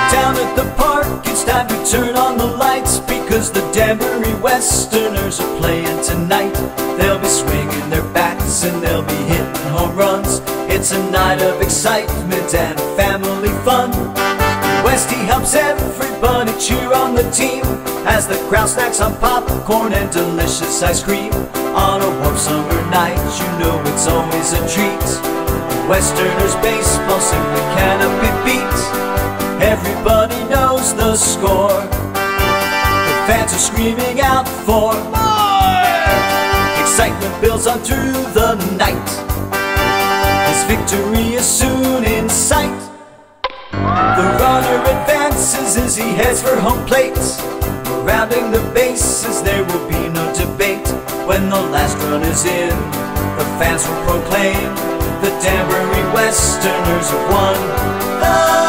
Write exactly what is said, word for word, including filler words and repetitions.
Down at the park, it's time to turn on the lights, because the Danbury Westerners are playing tonight. They'll be swinging their bats and they'll be hitting home runs. It's a night of excitement and family fun. Westy helps everybody cheer on the team as the crowd snacks on popcorn and delicious ice cream. On a warm summer night, you know it's always a treat. Westerners baseball simply cannot be beat. Everybody knows the score. The fans are screaming out for more. Excitement builds on through the night as victory is soon in sight. The runner advances as he heads for home plate. Rounding the bases, there will be no debate. When the last run is in, the fans will proclaim the Danbury Westerners have won the